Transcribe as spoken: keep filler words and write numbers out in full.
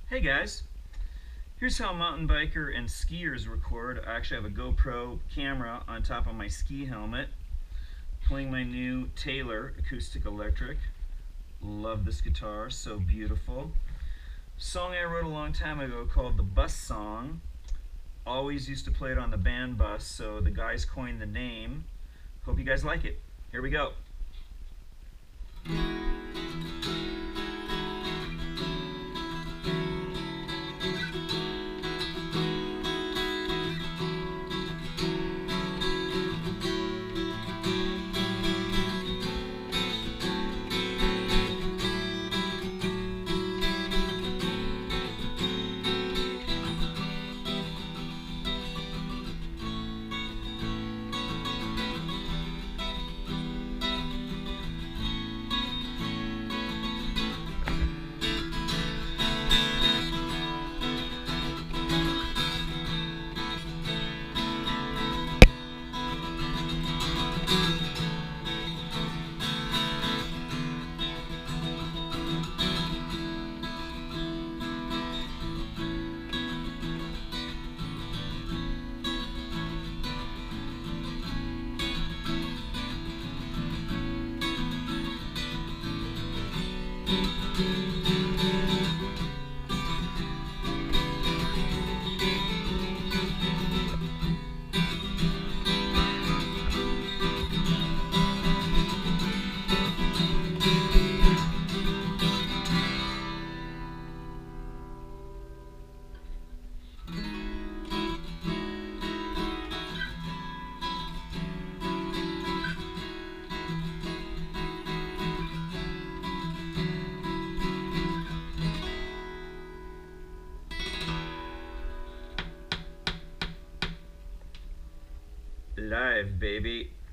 Hey guys, here's how mountain biker and skiers record. I actually have a GoPro camera on top of my ski helmet, playing my new Taylor acoustic electric. Love this guitar, so beautiful. Song I wrote a long time ago called The Bus Song. Always used to play it on the band bus, so the guys coined the name. Hope you guys like it. Here we go. Live, baby.